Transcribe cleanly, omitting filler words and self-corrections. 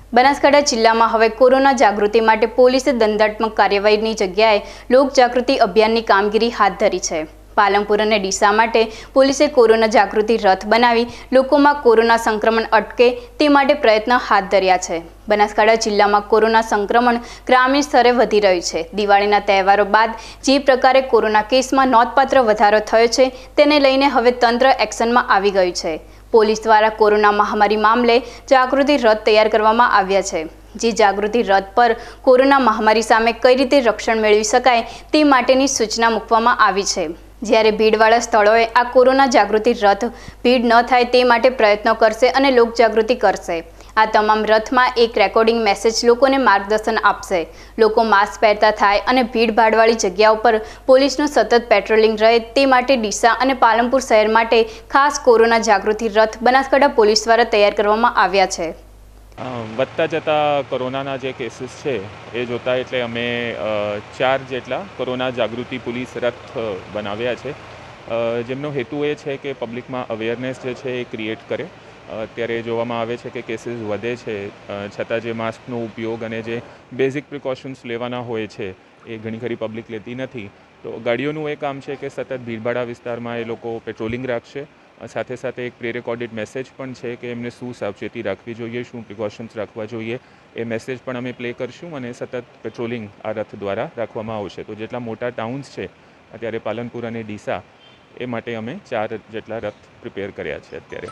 બનાસકાંઠા જિલ્લામાં હવે કોરોના જાગૃતિ માટે પોલીસે દંડાત્મક કાર્યવાહીની જગ્યાએ લોક જાગૃતિ અભિયાનની કામગીરી હાથ ધરી છે। પાલનપુર અને ડીસા માટે પોલીસે કોરોના જાગૃતિ રથ બનાવી લોકોમાં કોરોના સંક્રમણ અટકે તે માટે પ્રયત્ન હાથ ધર્યા છે। બનાસકાંઠા જિલ્લામાં કોરોના સંક્રમણ ગ્રામીણ સ્તરે વધી રહ્યું છે। દિવાળીના તહેવારો બાદ જે પ્રકારે કોરોના કેસમાં નોંધપાત્ર વધારો થયો છે તેને લઈને હવે તંત્ર એક્શનમાં આવી ગયું છે। પોલીસ દ્વારા કોરોના મહામારી મામલે જાગૃતિ રથ તૈયાર કરવામાં આવ્યા છે। જે જાગૃતિ રથ પર કોરોના મહામારી સામે કઈ રીતે રક્ષણ મેળવી શકાય તે માટેની સૂચના મૂકવામાં આવી છે। જ્યારે ભીડવાળા સ્થળોએ આ કોરોના જાગૃતિ રથ ભીડ ન થાય તે માટે પ્રયત્નો કરશે અને લોક જાગૃતિ કરશે। આ તમામ રથમાં એક રેકોર્ડિંગ મેસેજ લોકોને માર્ગદર્શન આપશે। લોકો માસ્ક પહેરતા થાય અને ભીડભાડવાળી જગ્યાઓ પર પોલીસનું સતત પેટ્રોલિંગ રહે તે માટે ડીસા અને પાલનપુર શહેર માટે ખાસ કોરોના જાગૃતિ રથ બનાસકાંઠા પોલીસ દ્વારા તૈયાર કરવામાં આવ્યા છે। વધતા જતા કોરોનાના જે કેસીસ છે એ જોતા એટલે અમે 4 જેટલા કોરોના જાગૃતિ પોલીસ રથ બનાવ્યા છે, જેમનો હેતુ એ છે કે પબ્લિકમાં અવેરનેસ જે છે એ ક્રિએટ કરે। અત્યારે જોવામાં આવે છે કે કેસીસ વધે છે, છતાં જે માસ્કનો ઉપયોગ અને જે બેઝિક પ્રિકોશન્સ લેવાના હોય છે એ ઘણી ખરી પબ્લિક લેતી નથી। તો ગાડીઓનું એ કામ છે કે સતત ભીડભાડા વિસ્તારમાં એ લોકો પેટ્રોલિંગ રાખશે। સાથે સાથે એક પ્રી રેકોર્ડેડ મેસેજ પણ છે કે એમને શું સાવચેતી રાખવી જોઈએ, શું પ્રિકોશન્સ રાખવા જોઈએ, એ મેસેજ પણ અમે પ્લે કરશું અને સતત પેટ્રોલિંગ આ રથ દ્વારા રાખવામાં આવશે। તો જેટલા મોટા ટાઉન્સ છે અત્યારે પાલનપુર અને ડીસા, એ માટે અમે 4 જેટલા રથ પ્રિપેર કર્યા છે અત્યારે।